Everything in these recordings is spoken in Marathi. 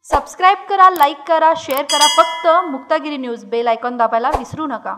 सबस्क्राईब करा, लाईक करा, शेअर करा. फक्त मुक्तागिरी न्यूज बेल आयकॉन दाबायला विसरू नका.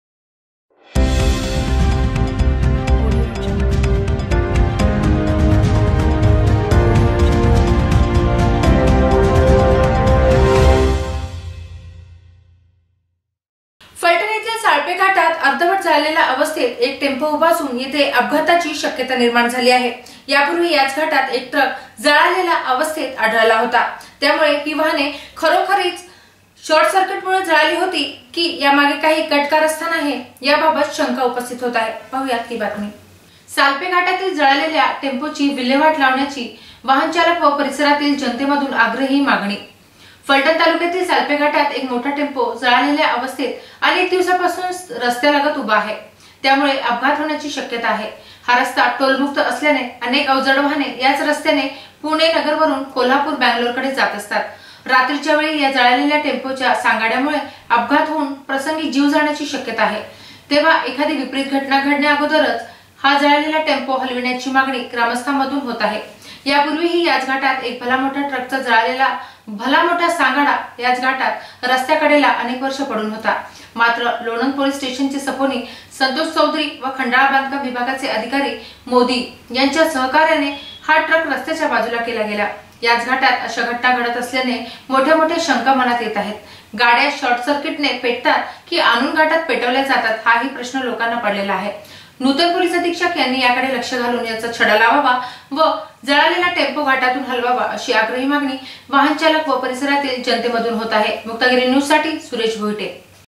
फलटण येथील साळपे घाटात अर्धवट झालेल्या अवस्थेत एक टेम्पो उभा असून येथे अपघाताची शक्यता निर्माण झाली आहे. यापूर्वी याच घाटात एक ट्रक जळालेल्या अवस्थेत आढळला होता. त्यामुळे ही वाहने खरोखरीच शॉर्ट सर्किटमुळे जळाली होती की यामागे काही कटकारस्थान आहे याबाबत शंका उपस्थित होत आहे. पाहूयात ही बातमी. साळपे घाटातील जळालेल्या टेम्पोची विल्हेवाट लावण्याची वाहन चालक व परिसरातील जनतेमधून आग्रही मागणी. फलटण तालुक्यातील साळपे घाटात एक मोठा टेम्पो जळालेल्या अवस्थेत अनेक दिवसापासून रस्त्यालगत उभा आहे. त्यामुळे अपघात होण्याची शक्यता आहे. हा रस्ता टोलमुक्त असल्याने अनेक अवजड वाहने याच रस्त्याने पुणे नगरवरून कोल्हापूर बंगलोरकडे जात असतात. रात्रीच्या वेळी या जळालेल्या टेम्पोच्या सांगाड्यामुळे अपघात होऊन प्रसंगी जीव जाण्याची शक्यता आहे. तेव्हा एखादी विपरीत घटना घडण्या अगोदरच हा जळालेला टेम्पो हलविण्याची मागणी ग्रामस्थांमधून होत आहे. यापूर्वीही याच घाटात एक भला मोठा ट्रकचा जळालेला भला मोठा सांगाडा याच घाटात रस्त्याकडेला अनेक वर्ष पडून होता. मात्र लोणंद पोलीस स्टेशनचे सपोनी संतोष चौधरी व खंडाळा बांधकाम विभागाचे अधिकारी मोदी यांच्या सहकार्याने हा ट्रक रस्त्याच्या बाजूला केला गेला. याच घाटात अशा घटना घडत असल्याने मोठ्या मोठ्या शंका मनात येत आहेत. गाड्या शॉर्ट सर्किटने पेटतात की आणून घाटात पेटवल्या जातात हाही प्रश्न लोकांना पडलेला आहे. नूतन पोलीस अधीक्षक यांनी याकडे लक्ष घालून याचा छडा लावावा व जळालेला टेम्पो घाटातून हलवावा अशी आग्रही मागणी वाहन चालक व परिसरातील जनतेमधून होत आहे. मुक्तागिरी न्यूज साठी सुरेश भोईटे.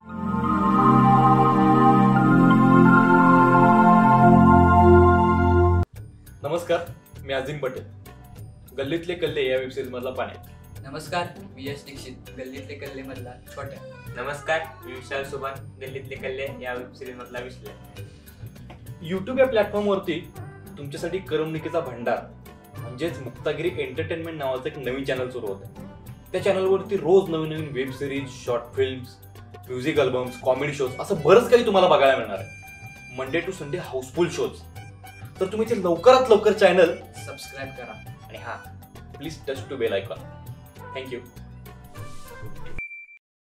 नमस्कार, मी अजिम पटेल. गल्लीतले कल्ले या वेबसिरीज मधला पाणी. नमस्कार, मी यश दीक्षित, गल्लीतले कल्ले मधला छोट्या. नमस्कार, मी विशाल सुभान, गल्लीतले कल्ले या वेबसिरीज मधला विश्ले. YouTube या प्लॅटफॉर्मवरती तुमच्यासाठी करमणुकीचा भंडार म्हणजेच मुक्तागिरी एंटरटेनमेंट नावाचं एक नवीन चॅनल सुरू होत आहे. त्या चॅनलवरती रोज नवीन नवीन web series, short films, music albums, comedy shows असं बरंच काही तुम्हाला बघायला मिळणार आहे. Monday to Sunday housefull shows. तर तुम्ही ते लवकरात लवकर चॅनल सबस्क्राईब करा आणि please touch to bell icon. Thank you.